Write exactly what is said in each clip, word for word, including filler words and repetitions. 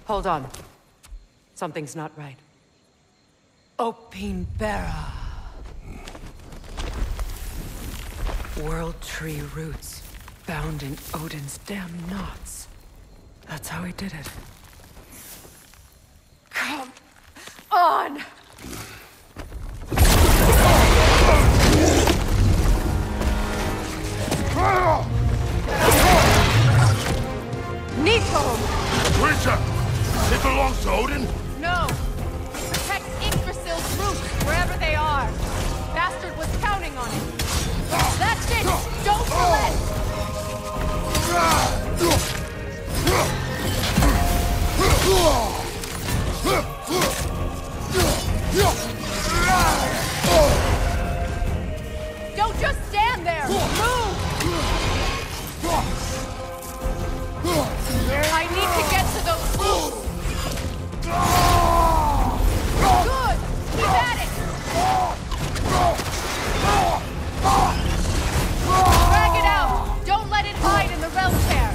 Hold on. Something's not right. Opinbera. World Tree roots, bound in Odin's damn knots. That's how he did it. Come on! Nico! Creature! It belongs to Odin? No! Protect Yggdrasil's roots, wherever they are. Bastard was counting on it. That's it! Don't relent! Don't just stand there! Move! I need to get to those roots! Good! Keep at it! Drag it out! Don't let it hide in the realm tear!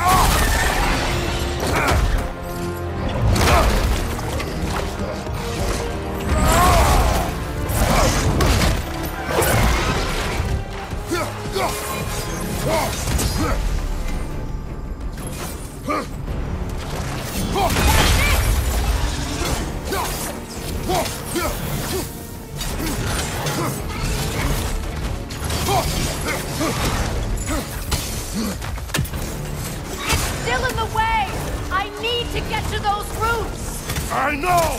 Still in the way! I need to get to those roots! I know!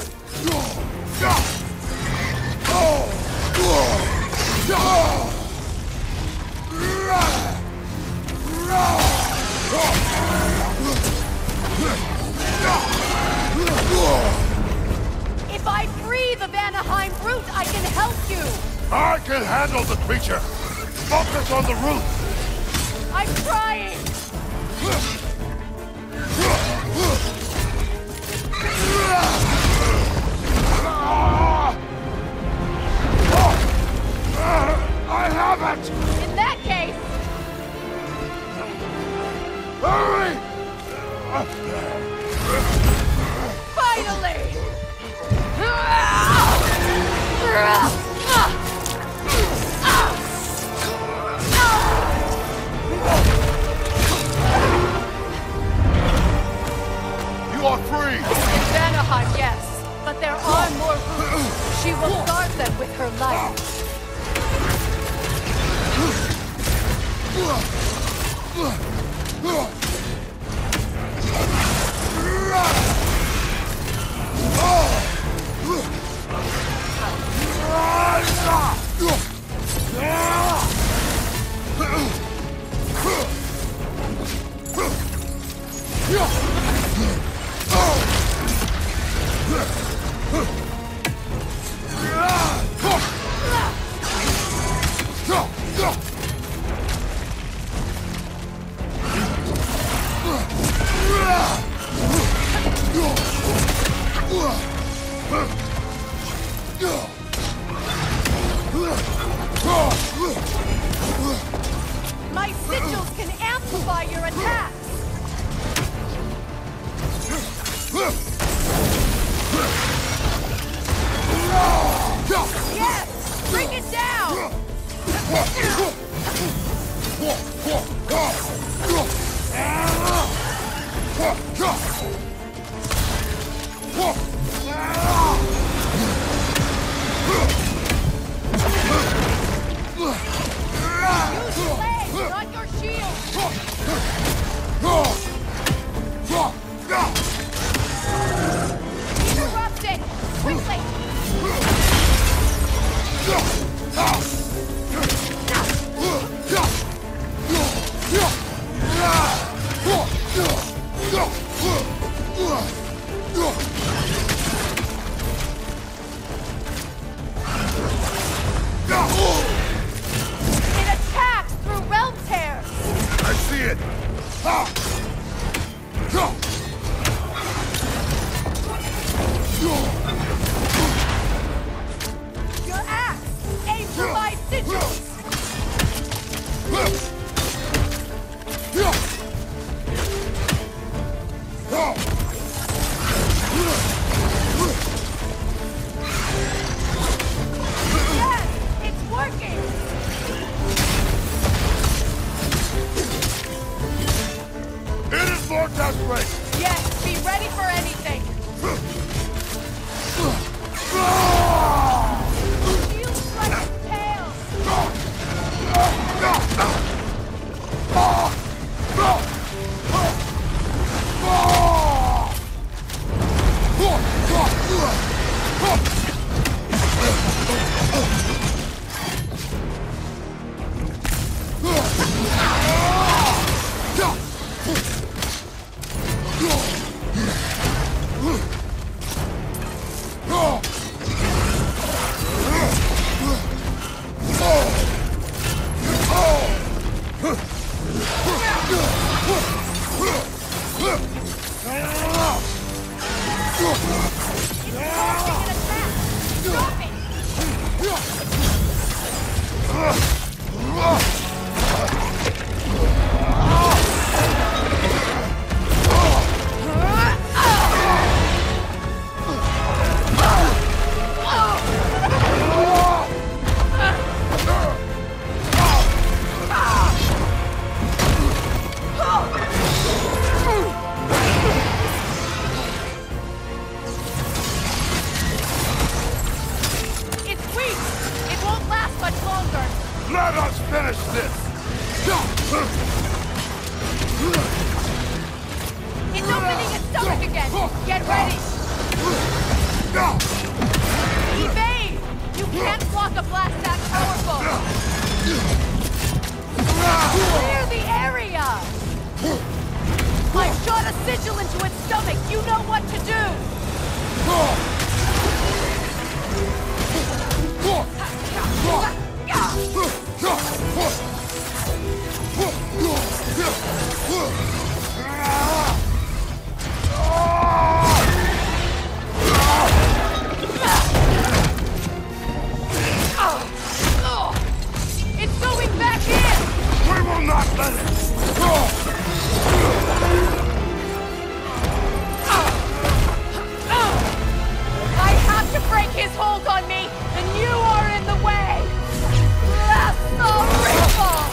If I free the Vanaheim root, I can help you! I can handle the creature! Focus on the root! I'm trying! I have it! In that case... Hurry! Finally! You are free! In Vanaheim, yes. But there are more roots. She will guard them with her life. My sigils can amplify your attacks! Yes! Bring it down! Use your legs, not your shield! Interrupt it! Quickly! It attacks through realm tears! I see it! Your axe! Let us finish this! It's opening its stomach again! Get ready! Evade! You can't block a blast that powerful! Clear the area! I shot a sigil into its stomach! You know what to do! It's going back in! We will not let it! I have to break his hold on me, and you are in the way! Blast the ripple!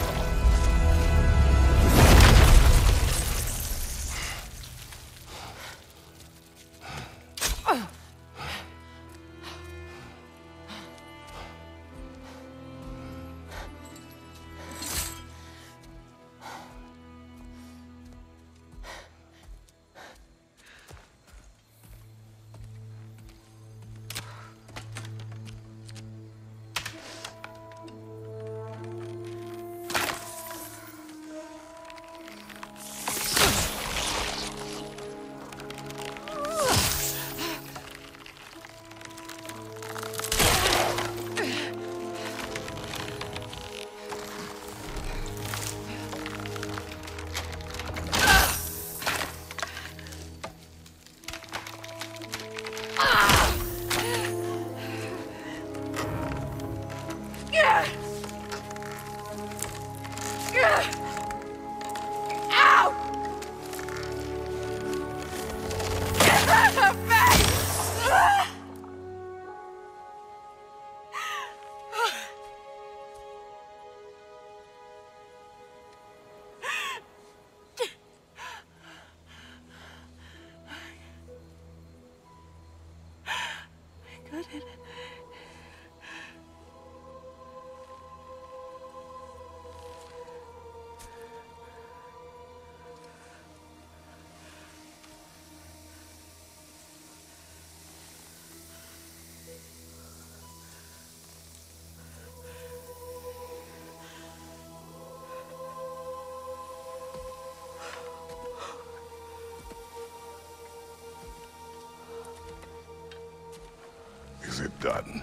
Is it done?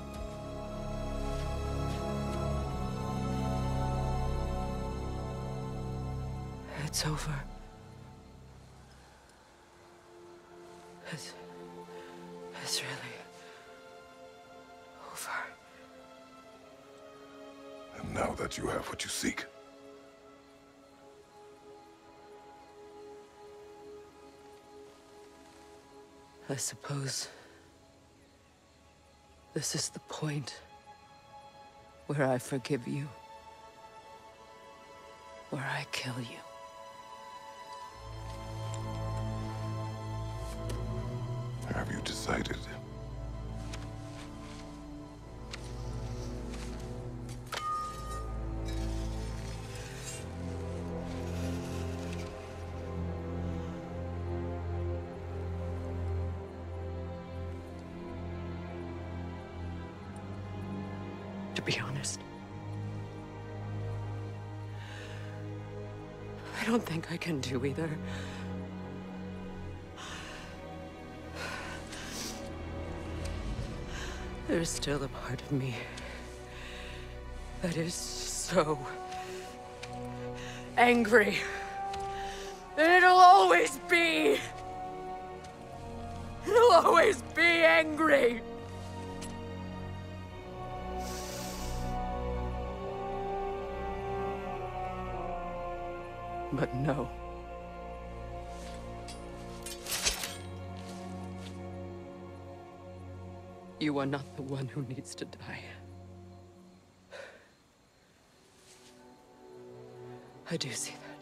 It's over. It's... It's really... over. And now that you have what you seek, I suppose... this is the point where I forgive you. Where I kill you. have you decided? To be honest, I don't think I can do either. There's still a part of me that is so angry. And it'll always be. It'll always be angry. But no. You are not the one who needs to die. I do see that.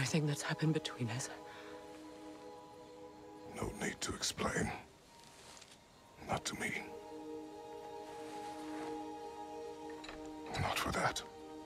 everything that's happened between us. No need to explain. Not to me. Not for that.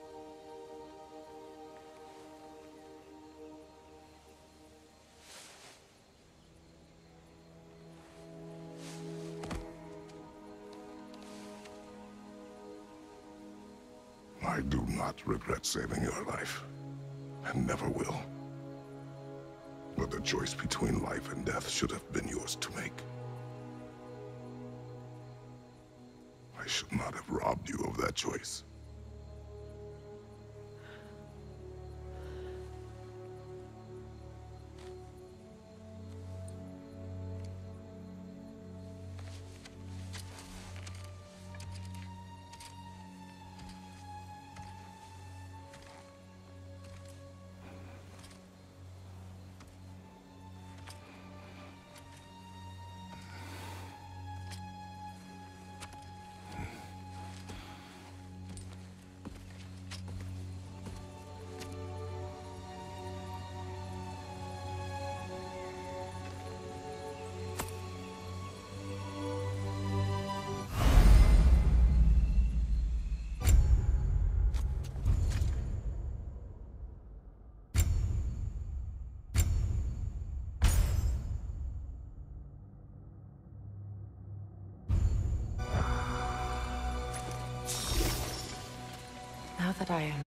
I do not regret saving your life, and never will. But the choice between life and death should have been yours to make. I should not have robbed you of that choice. Now that I am